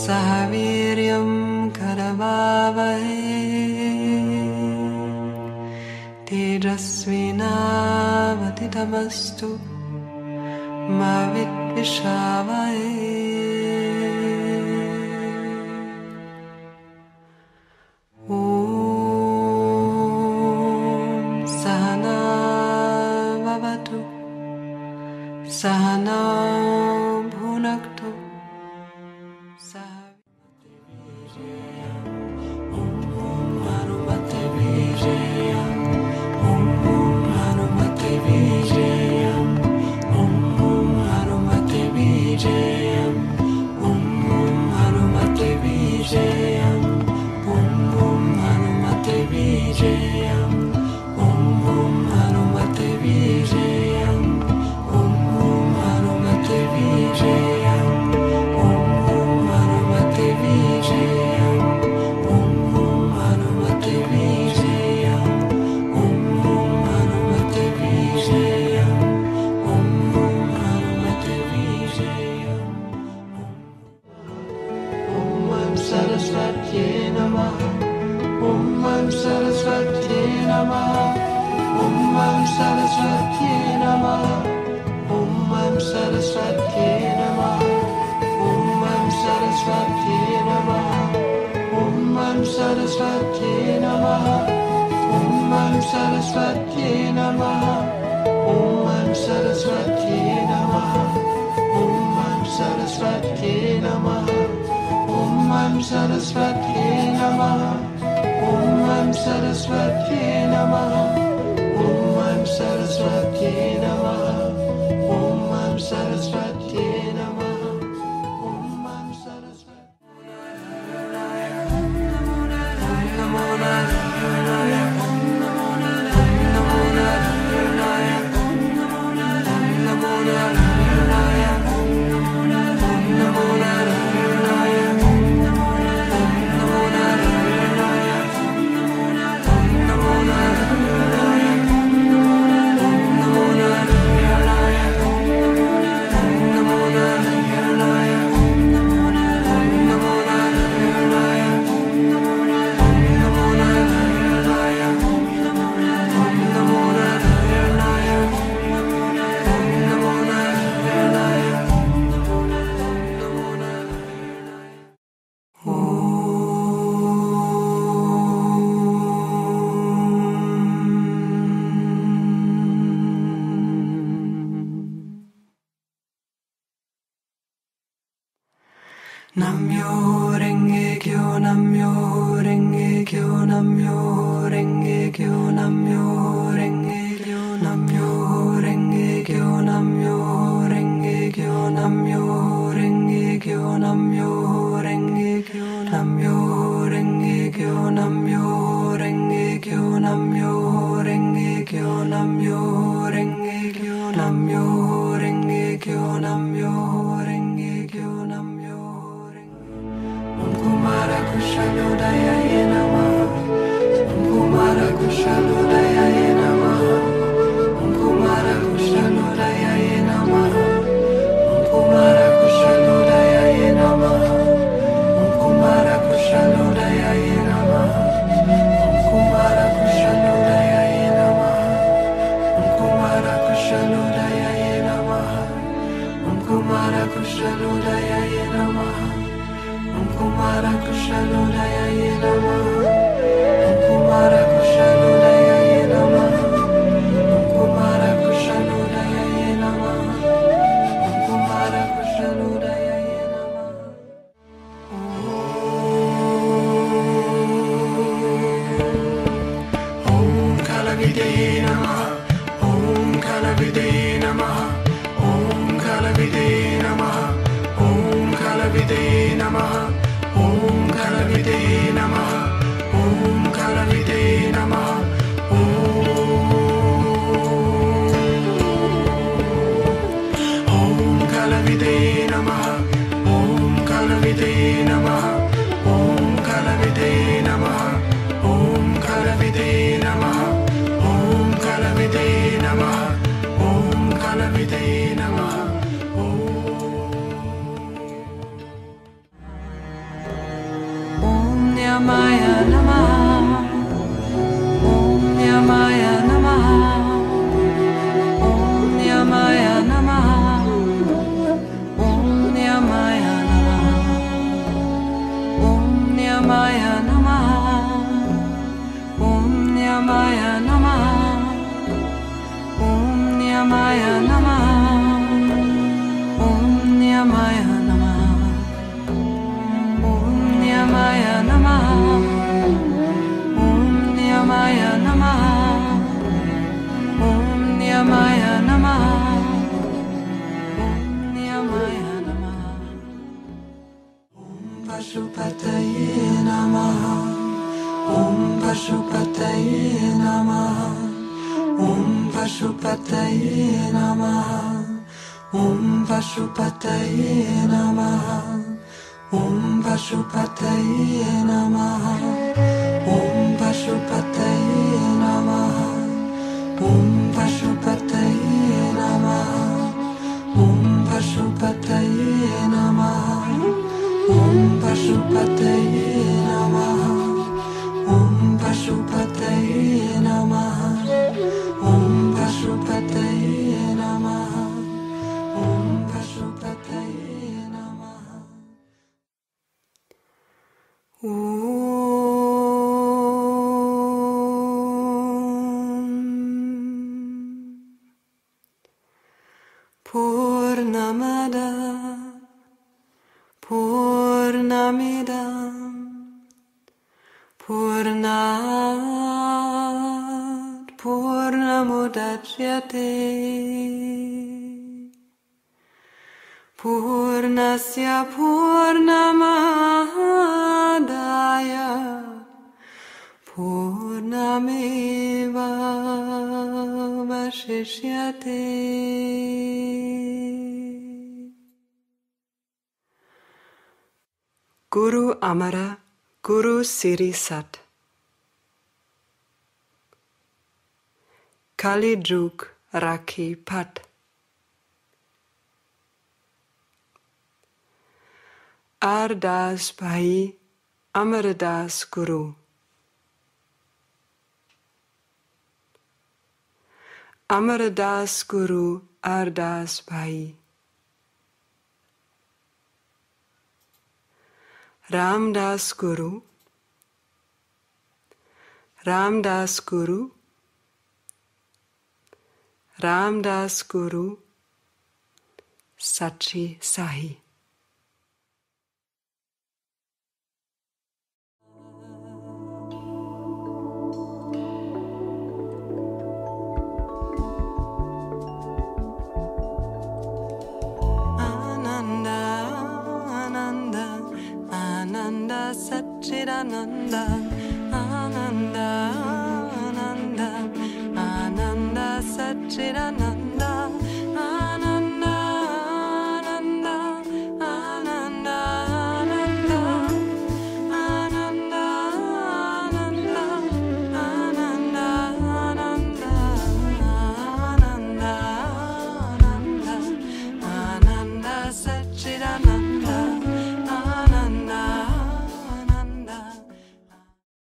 सह वीर्यं करवावहै तेजस्विनावधीतमस्तु मा विद्विषावहै। सहना भवतु सहनौ भुनक्तु सह हनुमते वीर्यं हनुमते वीर्यं हनुमते वीर्यं हनुमते वीर्यं हनुमते वीर्यं हनुमते वीर्यं हनुमते वीर्यं हनुमते वीर्यं हनुमते वीर्यं हनुमते वीर्यं हनुमते वीर्यं। ॐ सरस्वत्यै नमः। ॐ सरस्वत्यै नमः। ॐ सरस्वत्यै नमः। ॐ सरस्वत्यै नमः। ॐ सरस्वत्यै नमः। ॐ सरस्वत्यै नमः। ॐ सरस्वत्यै नमः। ॐ सरस्वत्यै नमः। ॐ सरस्वत्यै नमः। ॐ सरस्वत्यै नमः। ॐ सरस्वत्यै नमः। ॐ सरस्वत्यै नमः। ॐ सरस्वत्यै नमः। ॐ सरस्वत्यै नमो नारायणाय नमो नारायणाय नमो नारायणाय नमो नारायणाय नमो नारायणाय नमो नारायणाय नमो नारायणाय नमो नारायणाय नमो नारायणाय नमो नारायणाय नमो नारायणाय नमो नारायणाय नमो Namyo Renge Kyo, Namyo Renge Kyo, Namyo Renge Kyo, Namyo Renge Kyo, Namyo Renge Kyo, Namyo Renge Kyo, Namyo Renge Kyo, Namyo Renge Kyo, Namyo Renge Kyo, Namyo Renge Kyo, Namyo Renge Kyo, Namyo Renge Kyo, Namyo Renge Kyo, Namyo Renge Kyo, Namyo Om Kumara Kushalodaya Namaha. Om Kumara Kushalodaya Namaha. Om Kumara Kushalodaya Namaha. Om Kumara Kushalodaya Namaha. Om Kumara Kushalodaya Namaha. Om Kumara Kushalodaya Namaha. Om Kumara Kushalodaya Namaha. Om Kumara Kushalodaya Namaha. Om Kumara Kushalodaya Namaha. Om Kumara Kushalodaya Namaha. Om Kumara Kushalodaya Namaha. Om Kumara Kushalodaya Namaha. Om Kalavide Namaha. Om Kalavide Namaha. Om Kalavide Namaha. Om Kalavide Namaha. Om Kalavide Namaha. Om Kalavide Namaha. Om Kalavide Namaha. Om Kalavide Namaha. Om Kalavide Namaha. Om Kalavide Namaha. Om Kalavide Namaha. Om Kalavide Namaha. Niyamaya Namaha. Om Niyamaya Namaha. Om Niyamaya Namaha. Om Niyamaya Namaha. Om Niyamaya Namaha. Om Niyamaya Namaha. Om Niyamaya Namaha. Om Niyamaya Namaha. Om Niyamaya Namaha. Om Niyamaya Namaha. Om Niyamaya Namaha. Om Niyamaya Namaha. Om Pashupataye Namaha. Om Pashupataye Namaha. Om Pashupataye Namaha. Om Pashupataye Namaha. Om Pashupataye Namaha. Om Pashupataye Namaha. Om Pashupataye Namaha. Om Pashupataye Namaha. Om Pashupataye Namaha. Om Pashupataye Namaha. Om Pashupataye Namaha. Om Pashupataye Namaha. Purnamada Purnamidam Purnat Purnamudachyate Purnasya Purnamadaya Purnameva Vashishyate. Guru Amara, Guru Siri Sat. Kali Juk Rakhi Pat. Ardas Bhai Amardas Guru. Amardas Guru Ardas Bhai. Ramdas Guru. Ramdas Guru. Ramdas Guru. Sachi Sahi. Ananda Satchidananda Ananda Ananda Ananda Satchidananda